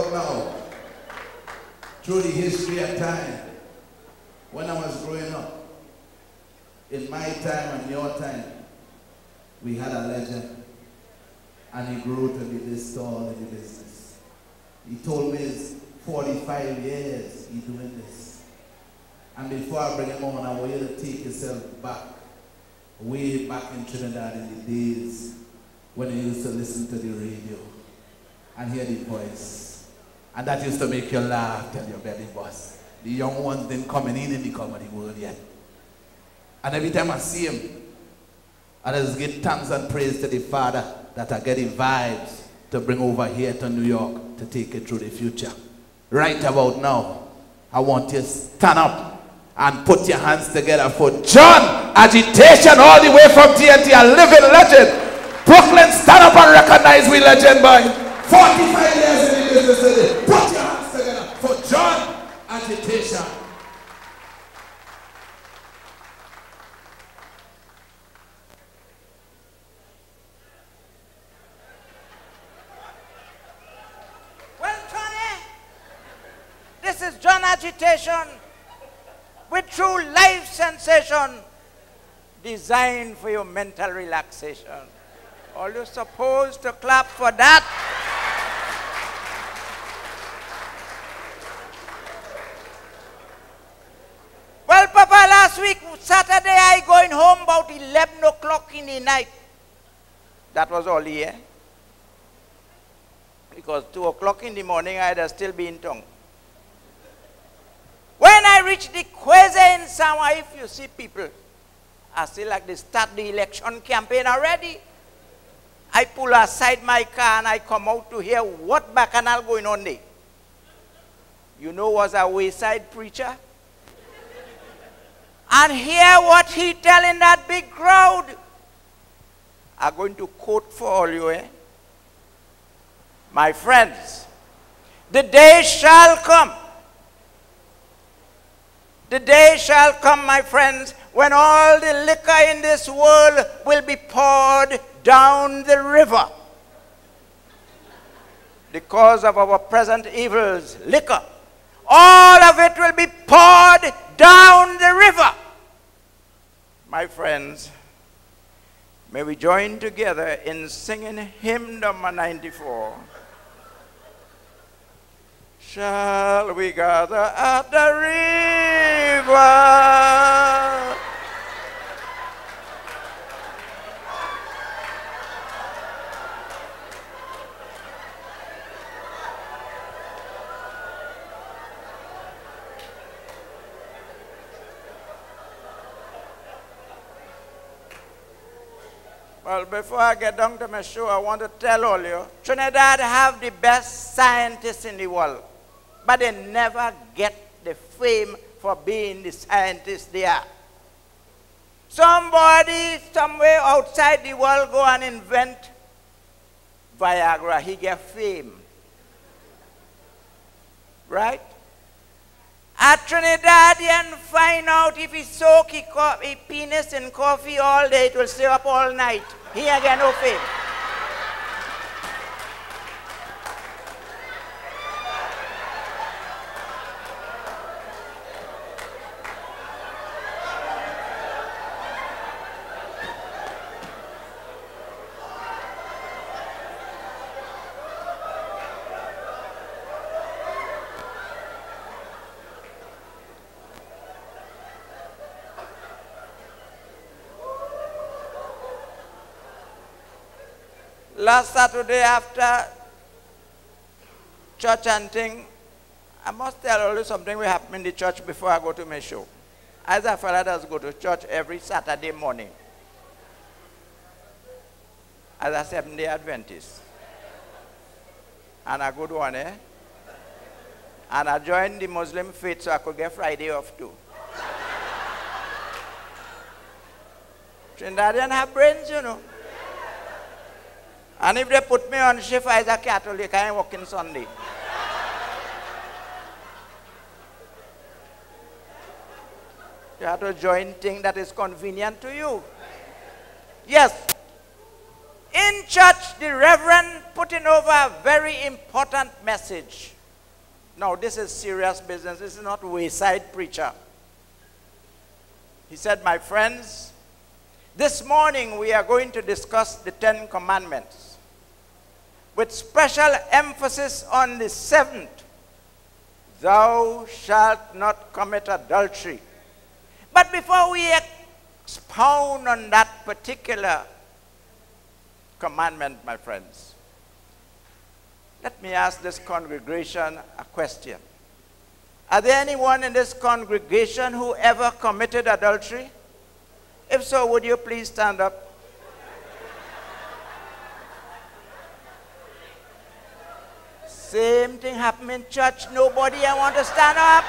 about now, through the history of time, when I was growing up, in my time and your time, we had a legend, and he grew to be this tall in the business. He told me it's 45 years he's doing this. And before I bring him on, I want you to take yourself back, way back in Trinidad in the days when you used to listen to the radio and hear the voice. And that used to make you laugh till your belly bust. The young ones didn't coming in the comedy world yet. And every time I see him, I just give thanks and praise to the Father that I get the vibes to bring over here to New York to take it through the future. Right about now, I want you to stand up and put your hands together for John Agitation, all the way from TNT, a living legend. Brooklyn, stand up and recognize we legend, boy. 45 years in the business today. Put your hands together for John Agitation. Well, Tony, this is John Agitation with true live sensation designed for your mental relaxation. Are you supposed to clap for that? Well, Papa, last week, Saturday, I going home about 11 o'clock in the night. That was all here. Because 2 o'clock in the morning, I'd have still been in town. When I reached the Kweze in Sama, if you see people, I still like they start the election campaign already. I pull aside my car and I come out to hear what bacchanal going on there. You know, was a wayside preacher. And hear what he telling that big crowd. I'm going to quote for all you, eh? My friends, the day shall come. The day shall come, my friends, when all the liquor in this world will be poured down the river. The cause of our present evils, liquor, all of it will be poured down the river. My friends, may we join together in singing hymn number 94. Shall we gather at the river? Well, before I get down to my show, I want to tell all you, Trinidad have the best scientists in the world, but they never get the fame for being the scientists they are. Somebody somewhere outside the world go and invent Viagra, he get fame. Right? A Trinidadian find out if he soak his penis in coffee all day, it will stay up all night. He ain't get no fame. Last Saturday after church and thing, I must tell you something will happen in the church before I go to my show. As a fellow does go to church every Saturday morning. As a Seventh-day Adventist. And a good one, eh? And I joined the Muslim faith so I could get Friday off too. Trinidadian have brains, you know. And if they put me on shift as a Catholic, I ain't working Sunday. You have to join things that is convenient to you. Yes. In church, the Reverend putting over a very important message. Now, this is serious business. This is not wayside preacher. He said, my friends, this morning we are going to discuss the 10 Commandments with special emphasis on the 7th. Thou shalt not commit adultery. But before we expound on that particular commandment, my friends, let me ask this congregation a question. Are there anyone in this congregation who ever committed adultery? If so, would you please stand up? Same thing happened in church. Nobody I want to stand up.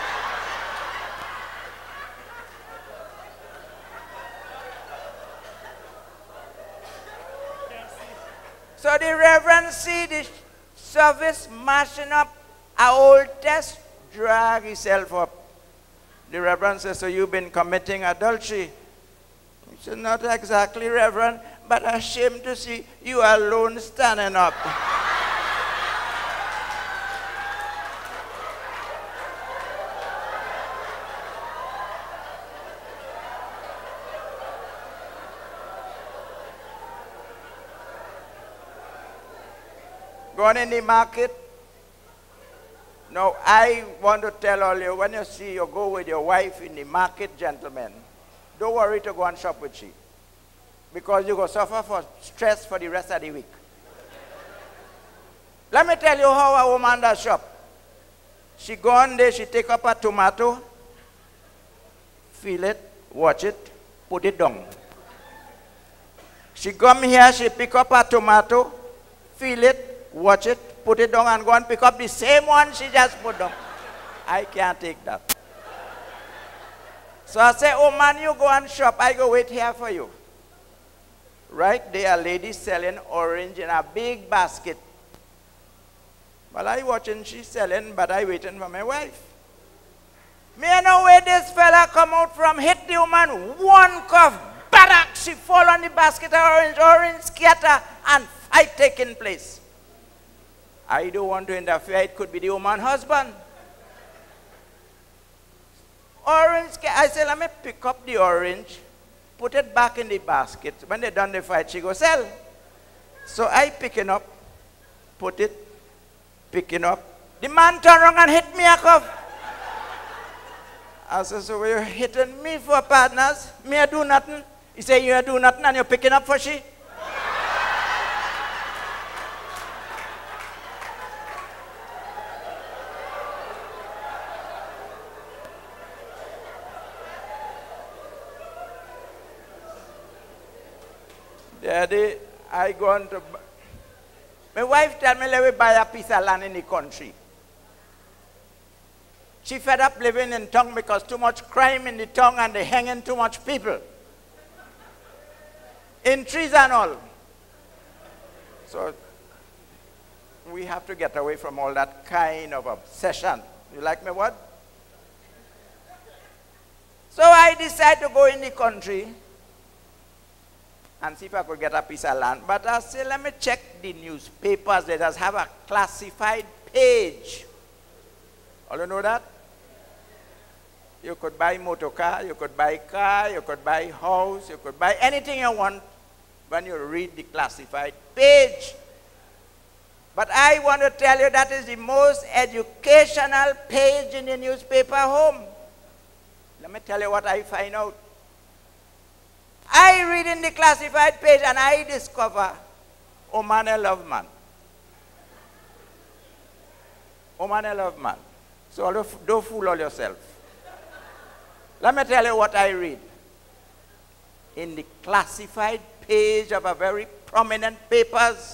So the Reverend see the service mashing up our old test, drag himself up. The Reverend says, so you've been committing adultery? He said, not exactly, Reverend, but ashamed to see you alone standing up. Going in the market. Now, I want to tell all you, when you go with your wife in the market, gentlemen, don't worry to go and shop with she. Because you go suffer for stress for the rest of the week. Let me tell you how a woman does shop. She go on there, she take up a tomato, feel it, watch it, put it down. She come here, she pick up a tomato, feel it, watch it, put it down, and go and pick up the same one she just put down. I can't take that. So I say, oh man, you go and shop, I go wait here for you. Right there, a lady selling orange in a big basket. Well, I watching she selling, but I waiting for my wife. Me I know where this fella come out from, hit the woman, one cuff, barak, she fall on the basket of orange scatter, and fight taking place. I don't want to interfere. It could be the woman's husband. Orange, I say, let me pick up the orange, put it back in the basket. When they done the fight, she go sell. So I picking up, put it, picking up. The man turn around and hit me a cuff. I said, so you're hitting me for partners? Me I do nothing. He said, you do nothing and you're picking up for she? Daddy, I going to. My wife tell me let me buy a piece of land in the country. She fed up living in town because too much crime in the town and they hanging too much people. In trees and all. So we have to get away from all that kind of obsession. You like me what? So I decided to go in the country and see if I could get a piece of land. But I said, let me check the newspapers. They just have a classified page. All you know that? You could buy motor car, you could buy car, you could buy house, you could buy anything you want when you read the classified page. But I want to tell you that is the most educational page in the newspaper home. Let me tell you what I find out. I read in the classified page and I discover, oh man, I love man. Oh man, I love man. So don't fool all yourself. Let me tell you what I read. In the classified page of a very prominent papers,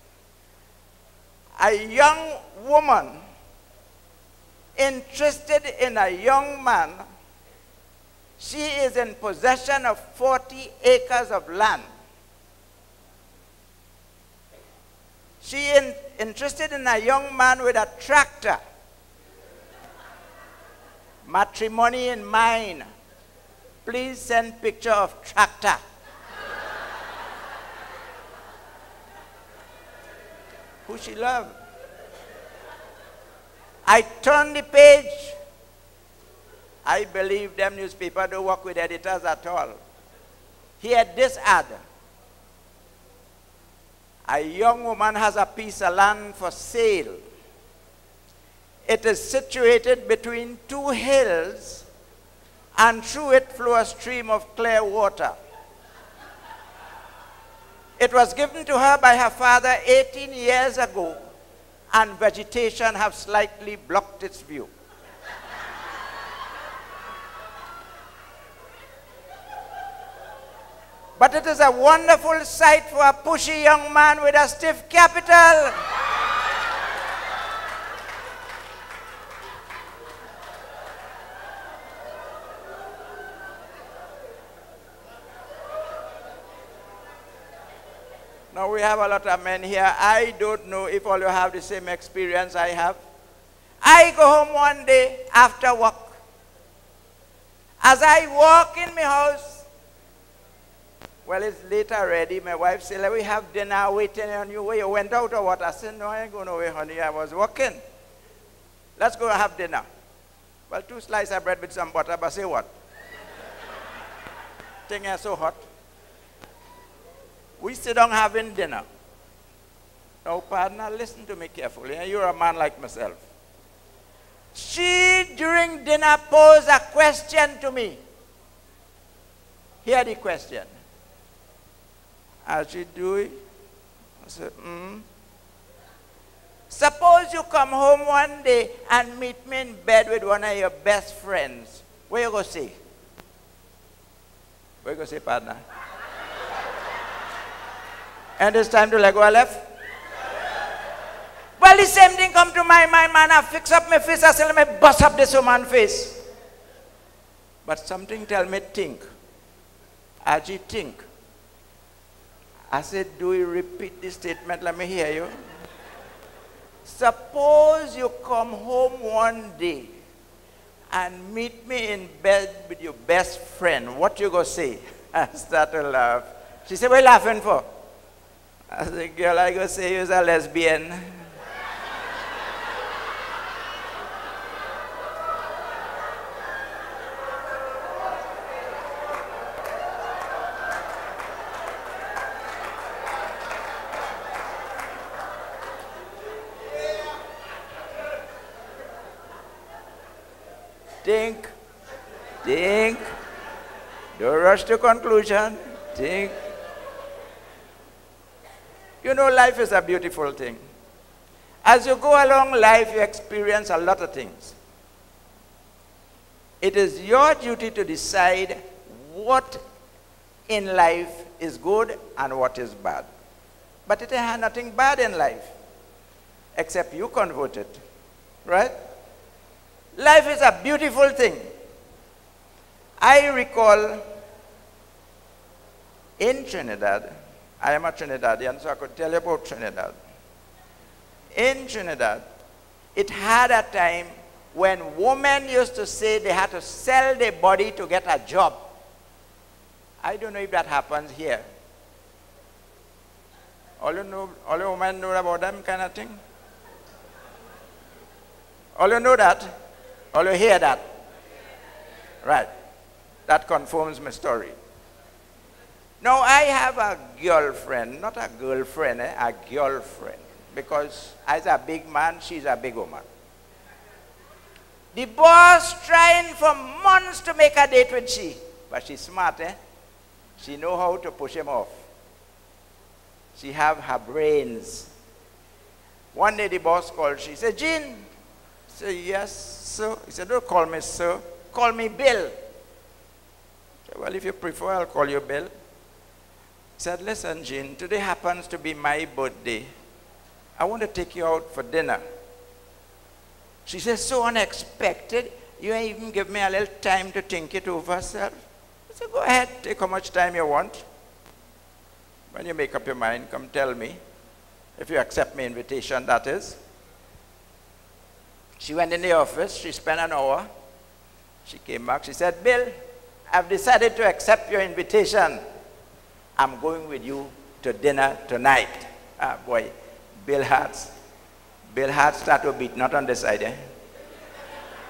a young woman interested in a young man. She is in possession of 40 acres of land. She is interested in a young man with a tractor. Matrimony in mind. Please send picture of tractor. Who she love. I turned the page. I believe them newspaper don't work with editors at all. Here, this ad. A young woman has a piece of land for sale. It is situated between two hills, and through it flows a stream of clear water. It was given to her by her father 18 years ago, and vegetation have slightly blocked its view. But it is a wonderful sight for a pushy young man with a stiff capital. Now we have a lot of men here. I don't know if all you have the same experience I have. I go home one day after work. As I walk in my house, well, it's late already. My wife said, "Let me have dinner waiting on you." Where you went out or what? I said, "No, I ain't going away, honey. I was working. Let's go have dinner." Well, 2 slices of bread with some butter, but say what? Thing is so hot. We sit down having dinner. Now, partner, listen to me carefully. You're a man like myself. She, during dinner, posed a question to me. Hear the question. How's she doing? I said, Suppose you come home one day and meet me in bed with one of your best friends. What you going to say? What you going to say, partner? And it's time to let go left? Well, the same thing come to my mind, man. I fix up my face. I say, let me bust up this woman's face. But something tell me think. Aji think. I said, do you repeat this statement? Let me hear you. Suppose you come home one day and meet me in bed with your best friend. What you gonna say? I start to laugh. She said, what are you laughing for? I said, girl, I go say you're a lesbian. Think. Don't rush to conclusion. Think. You know, life is a beautiful thing. As you go along life, you experience a lot of things. It is your duty to decide what in life is good and what is bad. But it has nothing bad in life, except you convert it. Right? Life is a beautiful thing. I recall in Trinidad, I am a Trinidadian, so I could tell you about Trinidad. In Trinidad, it had a time when women used to say they had to sell their body to get a job. I don't know if that happens here. All you women know about them kind of thing? All you know that? All you hear that? Right. That confirms my story. Now, I have a girlfriend, not a girlfriend, a girlfriend. Because as a big man, she's a big woman. The boss trying for months to make a date with she. But she's smart, She know how to push him off. She have her brains. One day the boss called, she said, Jean. I said, yes, sir. He said, don't call me sir, call me Bill. I said, well, if you prefer, I'll call you Bill. He said, listen, Jean, today happens to be my birthday. I want to take you out for dinner. She said, so unexpected. You ain't even give me a little time to think it over, sir. I said, go ahead, take how much time you want. When you make up your mind, come tell me. If you accept my invitation, that is. She went in the office. She spent an hour. She came back. She said, Bill, I've decided to accept your invitation. I'm going with you to dinner tonight. Ah, boy, Bill Hart started to beat, not on this side.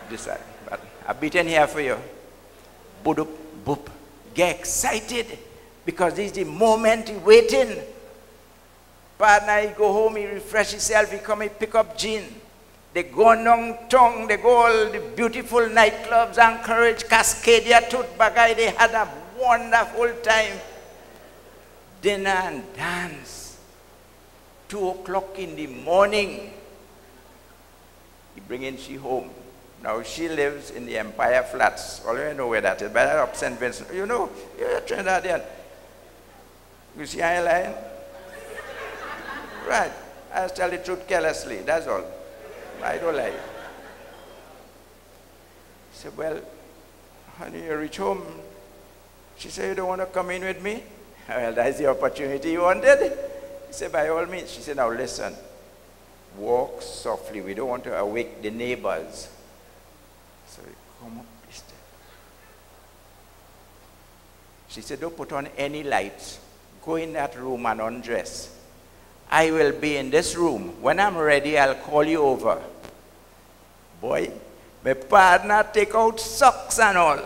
this side. But I beat in here for you. Boop, boop. Get excited because this is the moment he waiting. Partner, he go home, he refresh himself, he come, he pick up Jean. They go Nong Tong, they go all the beautiful nightclubs, Anchorage, Cascadia, Tutbagay. They had a wonderful time. Dinner and dance. 2 o'clock in the morning. He bringing she home. Now she lives in the Empire Flats. All you know where that is, better up St. Vincent. You know, you're a Trinidadian. You see I lying? Right. I just tell the truth carelessly, that's all. I don't lie. He said, well, honey, you reach home. She said, you don't want to come in with me? Well, that's the opportunity you wanted. He said, by all means. She said, now listen, walk softly. We don't want to awake the neighbors. So we come up the step. She said, don't put on any lights. Go in that room and undress. I will be in this room. When I'm ready, I'll call you over. Boy, my partner take out socks and all.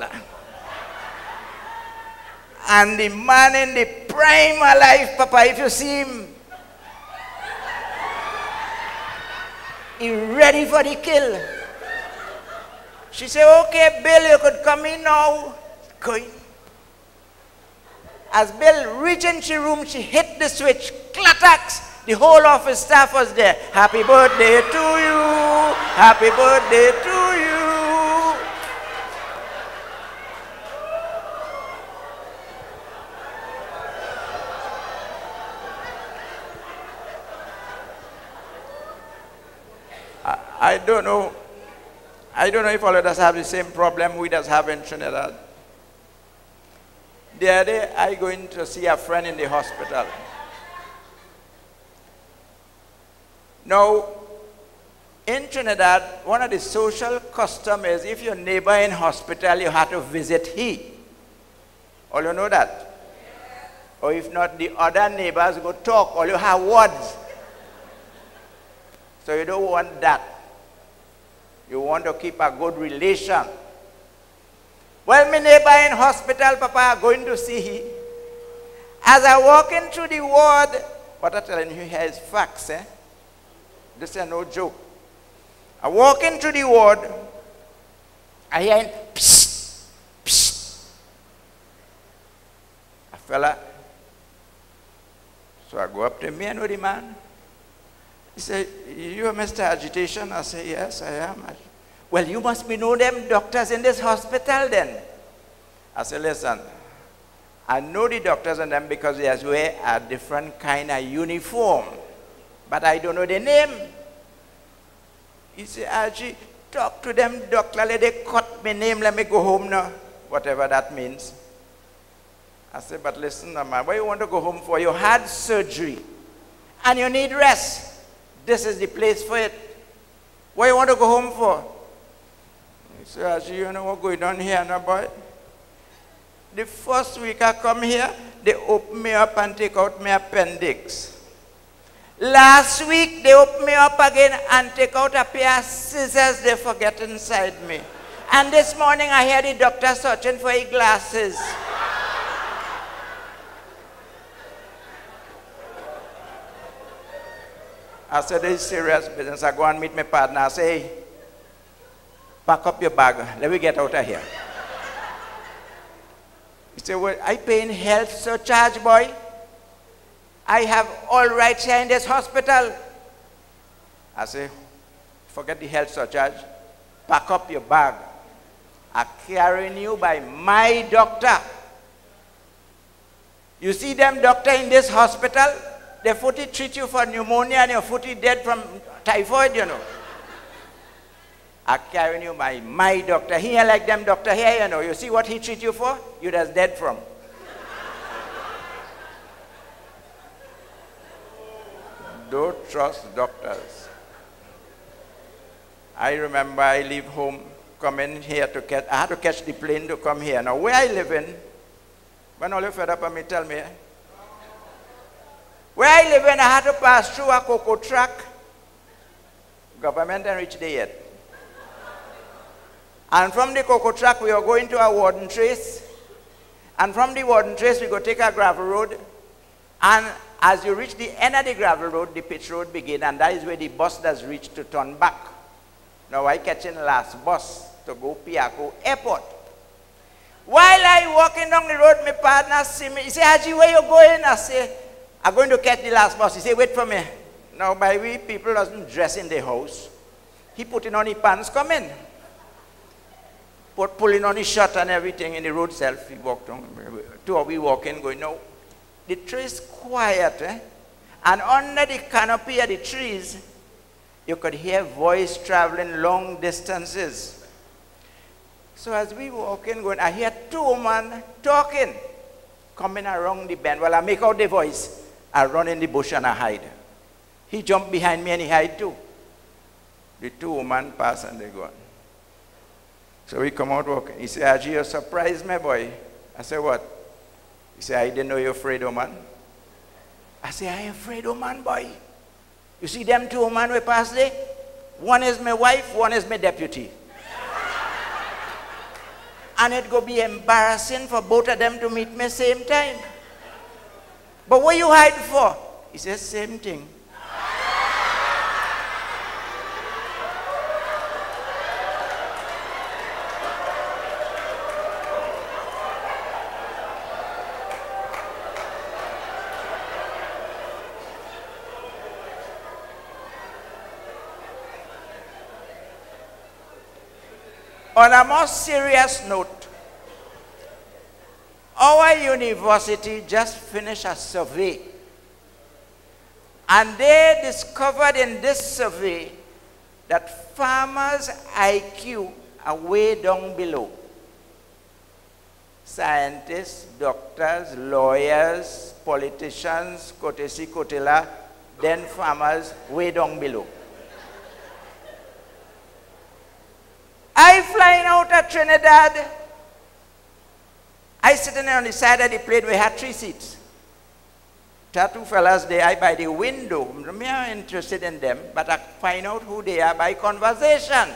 And the man in the prime of life, Papa, if you see him, he ready for the kill. She said, okay, Bill, you could come in now. Go in. As Bill reached into the room, she hit the switch, clattacks. The whole office staff was there. Happy birthday to you. Happy birthday to you. I don't know. I don't know if all of us have the same problem we just have in Trinidad. The other day, I going to see a friend in the hospital. Now, in Trinidad, one of the social customs is if your neighbor in hospital, you have to visit he. All you know that? Or if not, the other neighbors go talk, or you have words. So you don't want that. You want to keep a good relation. Well, my neighbor in hospital, Papa, going to see he. As I walk into the ward, what I'm telling you here is facts, eh? This is no joke. I walk into the ward, I hear him, psst, psst. A fella. So I go up to me, I know the man. He said, you are Mr. Agitation? I say, yes, I am. Well, you must be know them doctors in this hospital then. I said, listen, I know the doctors and them because they wear a different kind of uniform. But I don't know the name. He said, Archie, talk to them, doctor, let they cut my name, let me go home now. Whatever that means. I said, but listen, man, why you want to go home for? You had surgery and you need rest. This is the place for it. What you want to go home for? He said, Archie, you know what's going on here now, boy? The first week I come here, they open me up and take out my appendix. Last week, they open me up again and take out a pair of scissors they forget inside me. And this morning, I hear the doctor searching for his glasses. I said, this is serious business. I go and meet my partner. I say, hey, pack up your bag. Let me get out of here. He said, well, I paying health surcharge, boy. I have all rights here in this hospital. I say, forget the health surcharge. Pack up your bag. I'm carrying you by my doctor. You see them doctor in this hospital, they footy treat you for pneumonia and your footy dead from typhoid, you know. I'm carrying you by my doctor. He ain't like them doctor here, you know. You see what he treat you for? You just dead from. Don't trust doctors. I remember I leave home, come in here to catch, I had to catch the plane to come here. Now where I live in, when all you fed up on me, tell me. Where I live in, I had to pass through a cocoa track. Government didn't reach there yet. And from the cocoa track, we are going to a Warden Trace. And from the Warden Trace, we go take a gravel road. And as you reach the end of the gravel road, the pitch road begins, and that is where the bus does reach to turn back. Now I catching the last bus to go Piako Airport. While I walking down the road, my partner see me. He say, Haji, where you going? I say, I'm going to catch the last bus. He say, wait for me. Now by we, people doesn't dress in the house. He putting on his pants, come in. Pulling on his shirt and everything in the road self. He walked on. Two of we walking, going, no. The trees quiet, and under the canopy of the trees, you could hear voice traveling long distances. So as we walking, going, I hear two women talking, coming around the bend. Well, I make out the voice. I run in the bush and I hide. He jumped behind me and he hide too. The two women pass and they go on. So we come out walking. He said, Haji, you surprised me, boy. I said, what? He said, I didn't know you're afraid, man. I said, I ain't afraid, man, boy. You see them two men we pass there? One is my wife, one is my deputy. And it go be embarrassing for both of them to meet me same time. But what you hide for? He says, same thing. On a more serious note, our university just finished a survey, and they discovered in this survey that farmers' IQ are way down below. Scientists, doctors, lawyers, politicians, Kotesi Kotila, then farmers way down below. I flying out of Trinidad. I sitting on the side of the plane. We had 3 seats. There are 2 fellas there. I by the window. Me are interested in them, but I find out who they are by conversation.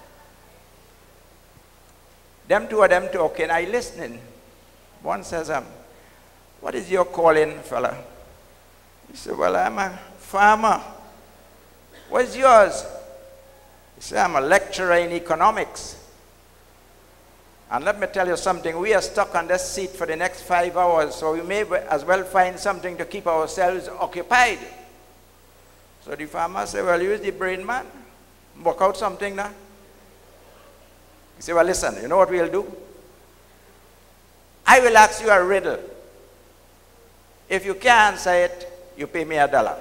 Them 2 of them talking. I listening. One says, what is your calling, fella? He said, well, I'm a farmer. What's yours? He said, I'm a lecturer in economics. And let me tell you something, we are stuck on this seat for the next 5 hours, so we may as well find something to keep ourselves occupied. So the farmer said, well, use the brain, man. Work out something now. He said, well, listen, you know what we'll do? I will ask you a riddle. If you can't answer it, you pay me $1.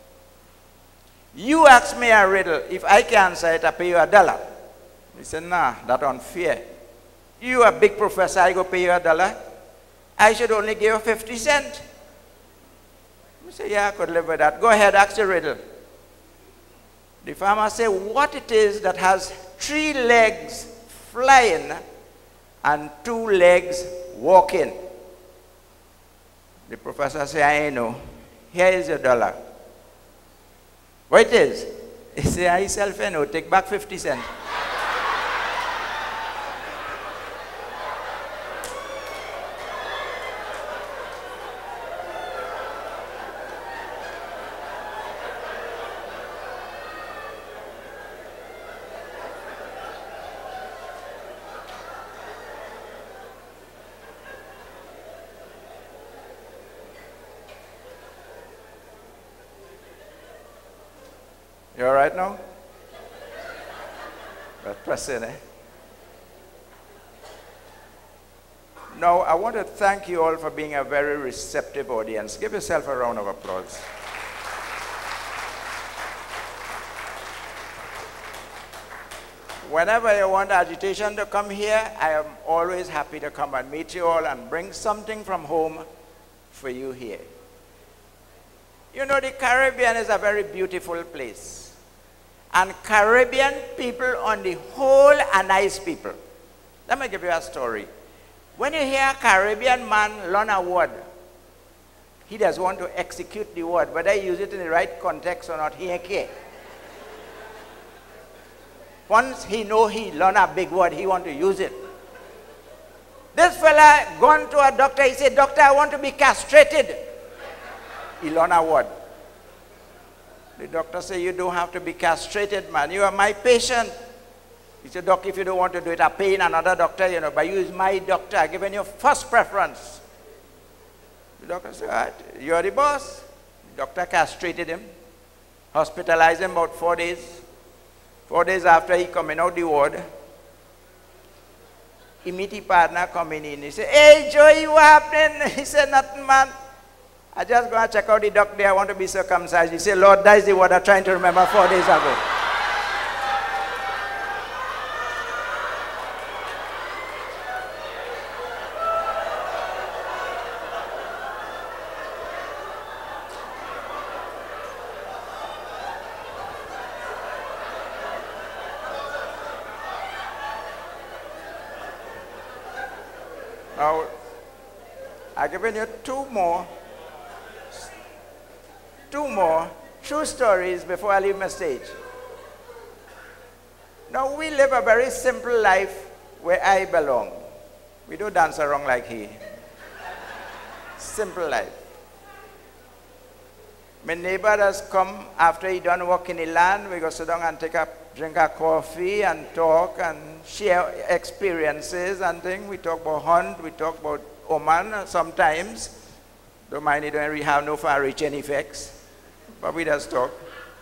You ask me a riddle. If I can answer it, I pay you $1. He said, nah, that's unfair. You a big professor, I go pay you $1. I should only give you 50 cents. I said, yeah, I could live with that. Go ahead, ask the riddle. The farmer said, what it is that has 3 legs flying and 2 legs walking? The professor said, I know. Here is your $1. What it is? He said, I self know, take back 50 cents. You all right now? But press in, eh? Now, I want to thank you all for being a very receptive audience. Give yourself a round of applause. Whenever you want agitation to come here, I am always happy to come and meet you all and bring something from home for you here. You know, the Caribbean is a very beautiful place. And Caribbean people on the whole are nice people. Let me give you a story. When you hear a Caribbean man learn a word, he does want to execute the word, whether he use it in the right context or not, he ain't care. Once he know he learn a big word, he want to use it. This fella gone to a doctor, he said, "Doctor, I want to be castrated." He learn a word. The doctor said, "You don't have to be castrated, man. You are my patient." He said, "Doc, if you don't want to do it, I'll pay in another doctor, you know, but you is my doctor. I given you first preference." The doctor said, "All right, you're the boss." The doctor castrated him, hospitalized him about 4 days. 4 days after he coming out the ward, he meet his partner coming in. He said, "Hey, Joey, what happening?" He said, "Nothing, man. I just going to check out the doctor. I want to be circumcised." He said, "Lord, that is the word I'm trying to remember 4 days ago." Now, I've given you two more true stories before I leave my stage. Now, we live a very simple life where I belong. We don't dance around like he. Simple life. My neighbor has come after he done work in the land. We go sit down and drink a coffee and talk and share experiences and things. We talk about hunt, we talk about Oman sometimes. Don't mind, it don't really have no far-reaching effects. But we just talk.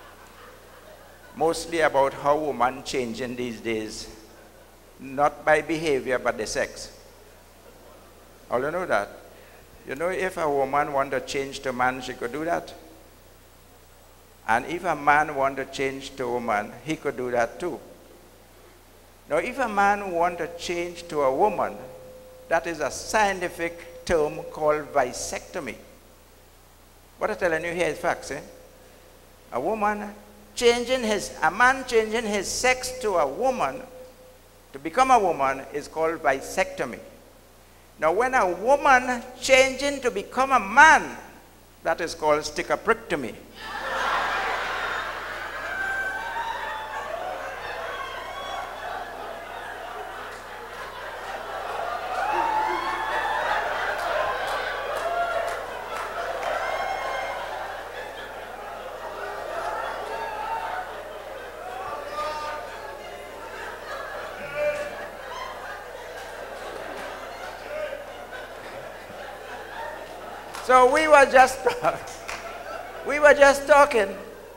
Mostly about how women changing these days. Not by behavior, but the sex. All you know that. You know, if a woman want to change to man, she could do that. And if a man want to change to a woman, he could do that too. Now, if a man want to change to a woman, that is a scientific term called vasectomy. What I'm telling you here is facts, eh? A man changing his sex to a woman, to become a woman, is called vasectomy. Now, when a woman changing to become a man, that is called stick-a-prick-tomy. So we were just talking,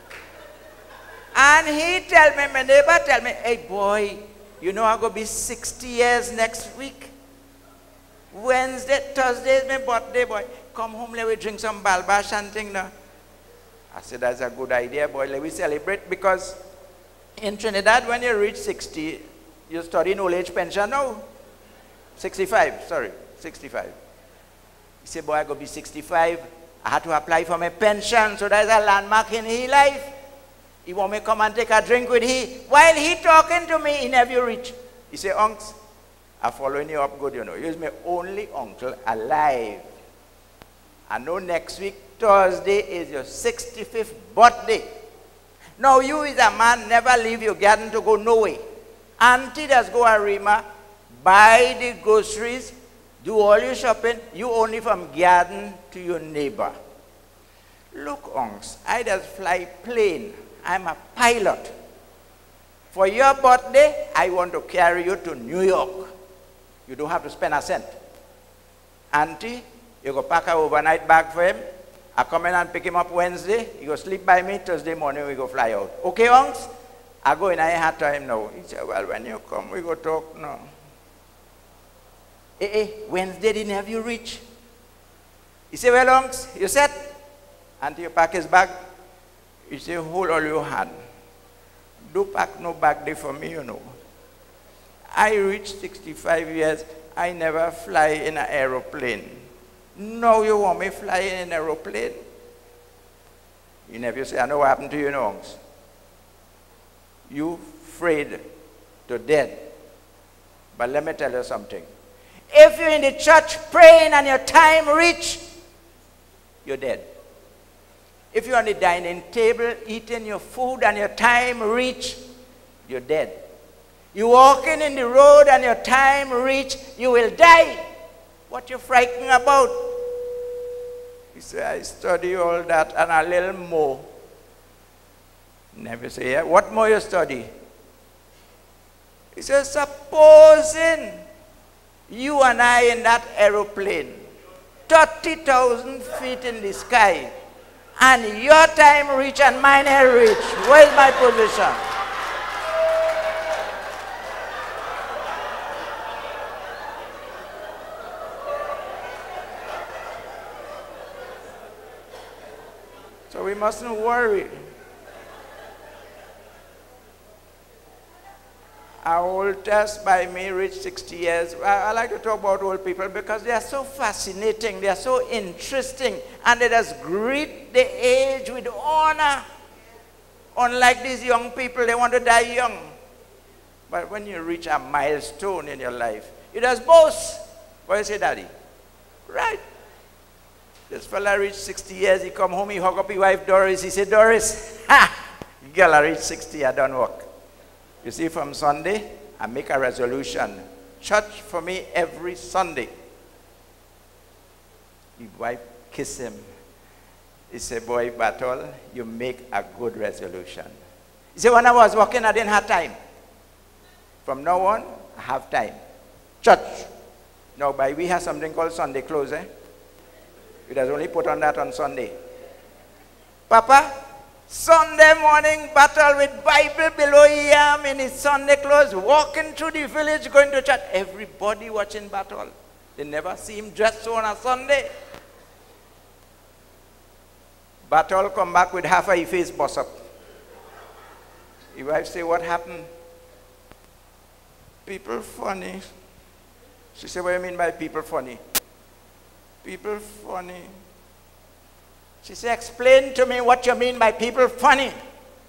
and my neighbor tell me, "Hey boy, you know I'm going to be 60 years next week. Thursday is my birthday, boy. Come home, let me drink some balbash and thing now." I said, "That's a good idea, boy. Let me celebrate, because in Trinidad, when you reach 60, you study in old age pension now. 65. He said, "Boy, I go be 65. I had to apply for my pension, so there's a landmark in his life. He want me to come and take a drink with he." While he talking to me, he never reach. He said, "Unks, I'm following you up good, you know. You're my only uncle alive. I know next week, Thursday, is your 65th birthday. Now, you is a man, never leave your garden to go nowhere. Auntie does go to Rima, buy the groceries, do all your shopping, you only from garden to your neighbor. Look, Unks, I just fly plane. I'm a pilot. For your birthday, I want to carry you to New York. You don't have to spend a cent. Auntie, you go pack an overnight bag for him. I come in and pick him up Wednesday. He go sleep by me. Thursday morning, we go fly out. Okay, Unks? I go in, I had time now." He said, "Well, when you come, we go talk now." Wednesday didn't have you reach. He said, "Well, Unks, you set?" Until you pack his bag, he said, "Hold all your hand. Do pack no bag there for me, you know. I reached 65 years, I never fly in an aeroplane. Now you want me fly in an aeroplane?" You never say, "I know what happened to you, no, Unks. You afraid to death. But let me tell you something. If you're in the church praying and your time reach, you're dead. If you're on the dining table eating your food and your time reach, you're dead. You walking in the road and your time reach, you will die. What you frightened about? He said, I study all that and a little more. Never say, yeah. What more you study? He says, supposing you and I in that aeroplane, 30,000 feet in the sky, and your time reach and mine ain't reach, where's my position? So we mustn't worry. Our oldest by me reached 60 years. I like to talk about old people because they are so fascinating, they are so interesting, and they just greet the age with honor. Unlike these young people, they want to die young. But when you reach a milestone in your life, you just boast. What you say, Daddy? Right. This fella reached 60 years, he come home, he hug up his wife Doris, he said, Doris, ha! Girl, I reached 60, I don't work. You see, from Sunday, I make a resolution. Church for me every Sunday. His wife kiss him. He said, boy, Battle, you make a good resolution. He said, when I was working, I didn't have time. From now on, I have time. Church. Now, by we have something called Sunday close, eh? It has only put on that on Sunday. Papa, Sunday morning battle with Bible below him in his Sunday clothes, walking through the village, going to church. Everybody watching battle. They never see him dressed so on a Sunday. Battle come back with half of his face bust up. His wife say, what happened? People funny. She said, what do you mean by people funny? People funny. She said, explain to me what you mean by people funny. I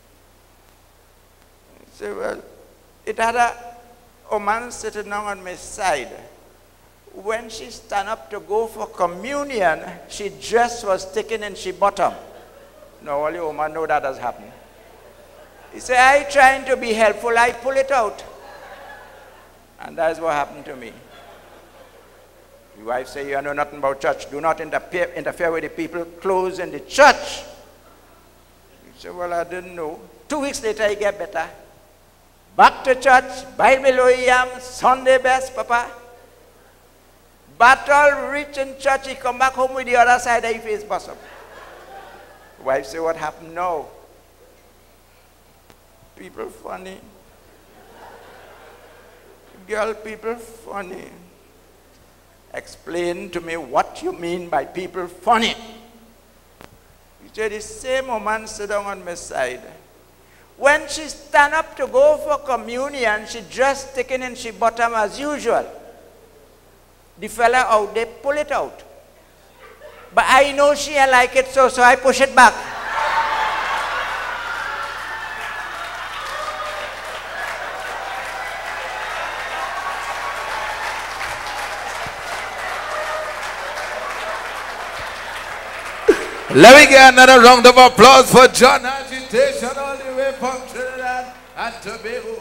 said, well, it had a woman sitting down on my side. When she stand up to go for communion, she dress was taken and she bottom. No, only woman know that has happened. He said, I trying to be helpful, I pull it out. And that's what happened to me. Your wife say, you know nothing about church. Do not interfere with the people clothes in the church. He said, well, I didn't know. 2 weeks later, he get better. Back to church, Bible OEM, Sunday best, Papa. Battle, reach in church, he come back home with the other side of his face bust up. Wife say, what happened now? People funny. Girl, people funny. Explain to me what you mean by people funny. He said, the same woman sit down on my side. When she stand up to go for communion, she dressed taken and she bottom as usual. The fella out there pull it out. But I know she like it, so I push it back. Let me get another round of applause for John Agitation all the way from Trinidad and Tobago.